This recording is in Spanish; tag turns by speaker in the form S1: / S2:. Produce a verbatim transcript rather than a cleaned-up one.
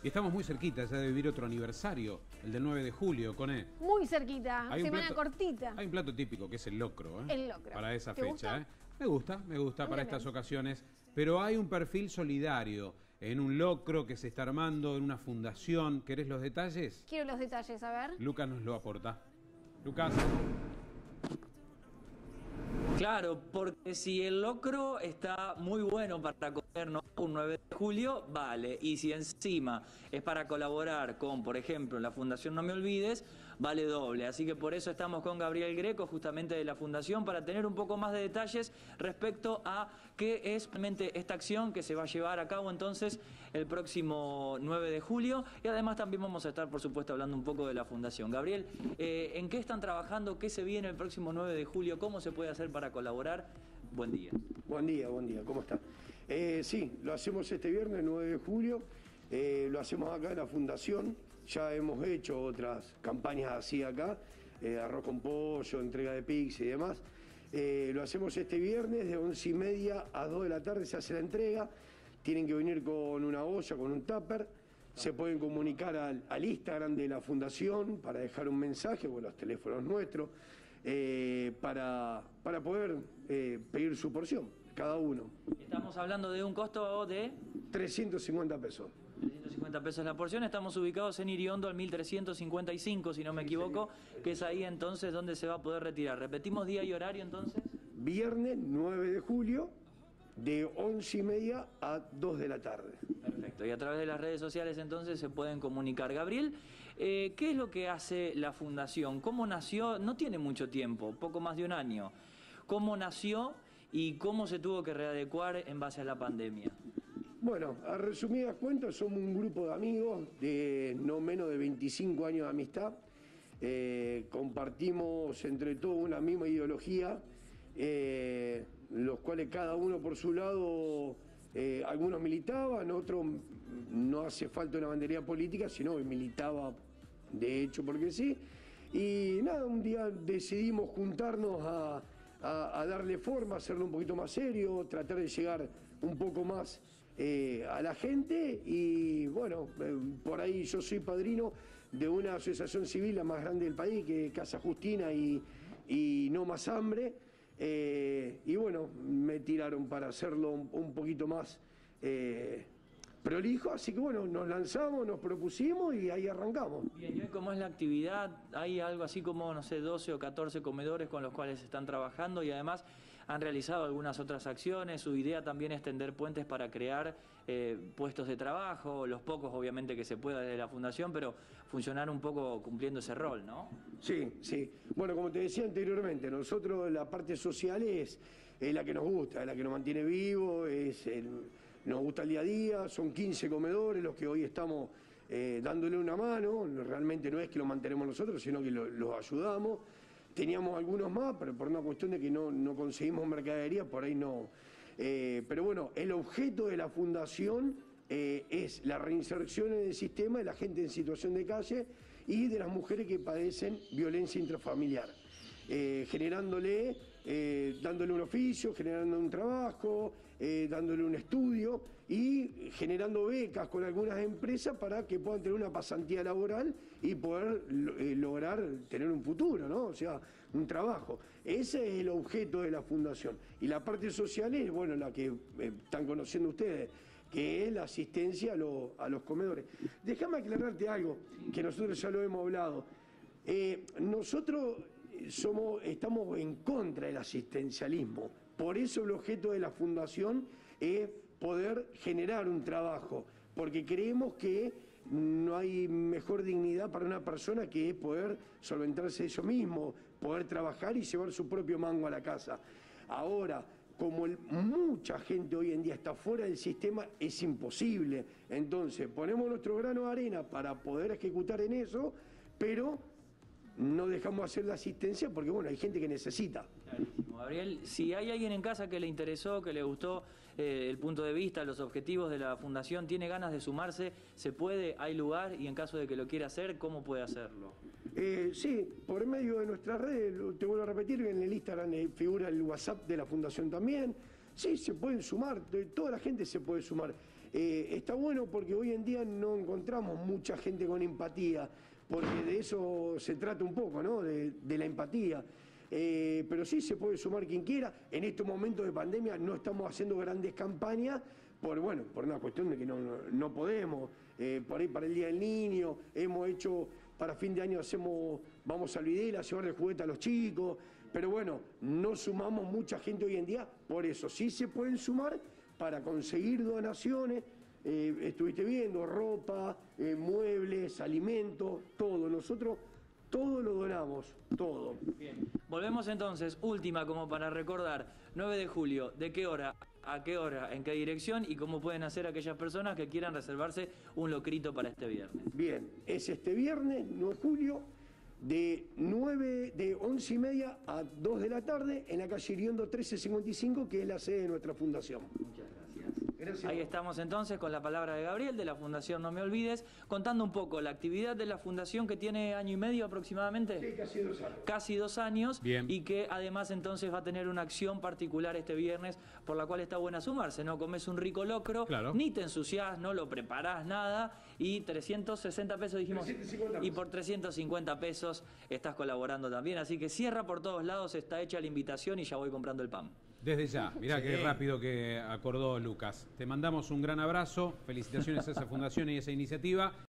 S1: Y estamos muy cerquita ya de vivir otro aniversario, el del nueve de julio, Coné.
S2: Muy cerquita,
S1: Hay un
S2: semana
S1: plato-
S2: cortita.
S1: Hay un plato típico que es el locro, ¿eh?
S2: El locro.
S1: Para esa
S2: ¿Te
S1: fecha,
S2: gusta?
S1: ¿eh? Me gusta, me gusta
S2: Muy
S1: para
S2: bien.
S1: estas ocasiones. Pero hay un perfil solidario en un locro que se está armando en una fundación. ¿Querés los detalles?
S2: Quiero los detalles, a ver.
S1: Lucas nos lo aporta. Lucas.
S3: Claro, porque si el locro está muy bueno para comernos un nueve de julio, vale. Y si encima es para colaborar con, por ejemplo, la Fundación No Me Olvides, vale doble. Así que por eso estamos con Gabriel Greco, justamente de la Fundación, para tener un poco más de detalles respecto a qué es realmente esta acción que se va a llevar a cabo entonces el próximo nueve de julio. Y además también vamos a estar, por supuesto, hablando un poco de la Fundación. Gabriel, eh, ¿en qué están trabajando? ¿Qué se viene el próximo nueve de julio? ¿Cómo se puede hacer para colaborar? Buen día.
S4: Buen día, buen día, ¿cómo está? Eh, sí, lo hacemos este viernes, nueve de julio, eh, lo hacemos acá en la Fundación, ya hemos hecho otras campañas así acá, eh, arroz con pollo, entrega de pizza y demás. Eh, lo hacemos este viernes de once y media a dos de la tarde, se hace la entrega, tienen que venir con una olla, con un tupper, se pueden comunicar al, al Instagram de la Fundación para dejar un mensaje, con los teléfonos nuestros, eh, para, para poder eh, pedir su porción, cada uno.
S3: Estamos hablando de un costo de
S4: trescientos cincuenta pesos.
S3: trescientos cincuenta pesos la porción. Estamos ubicados en Iriondo al mil trescientos cincuenta y cinco, si no me equivoco, que es ahí entonces donde se va a poder retirar. ¿Repetimos día y horario entonces?
S4: Viernes nueve de julio, de once y media a dos de la tarde.
S3: Perfecto. Y a través de las redes sociales entonces se pueden comunicar. Gabriel, eh, ¿qué es lo que hace la Fundación? ¿Cómo nació? No tiene mucho tiempo, poco más de un año. ¿Cómo nació y cómo se tuvo que readecuar en base a la pandemia?
S4: Bueno, a resumidas cuentas, somos un grupo de amigos de no menos de veinticinco años de amistad. Eh, compartimos entre todos una misma ideología, eh, los cuales cada uno por su lado, eh, algunos militaban, otros no hace falta una bandería política, sino que militaba de hecho porque sí. Y nada, un día decidimos juntarnos a, a, a darle forma, hacerlo un poquito más serio, tratar de llegar un poco más eh, a la gente. Y bueno, eh, por ahí yo soy padrino de una asociación civil, la más grande del país, que es Casa Justina y, y No Más Hambre. Eh, y bueno, me tiraron para hacerlo un, un poquito más eh, prolijo, así que bueno, nos lanzamos, nos propusimos y ahí arrancamos.
S3: Bien, ¿y hoy cómo es la actividad? ¿Hay algo así como, no sé, doce o catorce comedores con los cuales están trabajando y además han realizado algunas otras acciones? Su idea también es tender puentes para crear eh, puestos de trabajo, los pocos obviamente que se pueda desde la Fundación, pero funcionar un poco cumpliendo ese rol, ¿no?
S4: Sí, sí. Bueno, como te decía anteriormente, nosotros la parte social es, es la que nos gusta, es la que nos mantiene vivos, es el, nos gusta el día a día, son quince comedores los que hoy estamos eh, dándole una mano, realmente no es que lo mantenemos nosotros, sino que lo- los ayudamos. Teníamos algunos más, pero por una cuestión de que no, no conseguimos mercadería, por ahí no. Eh, pero bueno, el objeto de la Fundación eh, es la reinserción en el sistema de la gente en situación de calle y de las mujeres que padecen violencia intrafamiliar. Eh, generándole, eh, dándole un oficio, generando un trabajo, eh, dándole un estudio y generando becas con algunas empresas para que puedan tener una pasantía laboral y poder eh, lograr tener un futuro, ¿no? O sea, un trabajo. Ese es el objeto de la Fundación. Y la parte social es, bueno, la que eh, están conociendo ustedes, que es la asistencia a, lo- a los comedores. Déjame aclararte algo, que nosotros ya lo hemos hablado. Eh, nosotros somos, estamos en contra del asistencialismo. Por eso el objeto de la Fundación es poder generar un trabajo, porque creemos que no hay mejor dignidad para una persona que poder solventarse ellos mismos, poder trabajar y llevar su propio mango a la casa. Ahora, como el- mucha gente hoy en día está fuera del sistema, es imposible. Entonces, ponemos nuestro grano de arena para poder ejecutar en eso, pero no dejamos hacer la asistencia porque, bueno, hay gente que necesita.
S3: Clarísimo. Gabriel, si hay alguien en casa que le interesó, que le gustó eh, el punto de vista, los objetivos de la Fundación, tiene ganas de sumarse, se puede, hay lugar, y en caso de que lo quiera hacer, ¿cómo puede hacerlo?
S4: Eh, sí, por medio de nuestras redes, lo- te vuelvo a repetir, en el Instagram eh, figura el WhatsApp de la Fundación también. Sí, se pueden sumar, de- toda la gente se puede sumar. Eh, está bueno porque hoy en día no encontramos mucha gente con empatía, porque de eso se trata un poco, ¿no? De, de la empatía. Eh, pero sí se puede sumar quien quiera. En estos momentos de pandemia no estamos haciendo grandes campañas por, bueno, por una cuestión de que no, no, no podemos. Eh, por ahí para el Día del Niño, hemos hecho, para fin de año hacemos, vamos a Videla a llevarle juguete a los chicos, pero bueno, no sumamos mucha gente hoy en día, por eso sí se pueden sumar para conseguir donaciones. Eh, estuviste viendo ropa, eh, muebles, alimentos, todo. Nosotros todo lo donamos, todo.
S3: Bien. Volvemos entonces, última como para recordar, nueve de julio, ¿de qué hora, a qué hora, en qué dirección y cómo pueden hacer aquellas personas que quieran reservarse un locrito para este viernes?
S4: Bien, es este viernes, nueve de julio, de nueve, de once y media a dos de la tarde en la calle Iriondo trece cincuenta y cinco, que es la sede de nuestra fundación.
S3: Muchas gracias.
S4: Gracias.
S3: Ahí estamos entonces con la palabra de Gabriel de la Fundación No Me Olvides, contando un poco la actividad de la Fundación que tiene año y medio aproximadamente.
S4: Sí, casi dos años.
S3: Casi dos años.
S1: Bien.
S3: Y que además entonces va a tener una acción particular este viernes por la cual está buena sumarse, ¿no? Comes un rico locro,
S1: Claro.
S3: ni te ensuciás, no lo preparás nada y trescientos sesenta pesos dijimos.
S4: trescientos cincuenta
S3: Y por trescientos cincuenta pesos estás colaborando también, así que cierra por todos lados, está hecha la invitación y ya voy comprando el pan.
S1: Desde ya, mirá
S4: Sí.
S1: qué rápido que acordó Lucas. Te mandamos un gran abrazo, felicitaciones a esa fundación y a esa iniciativa.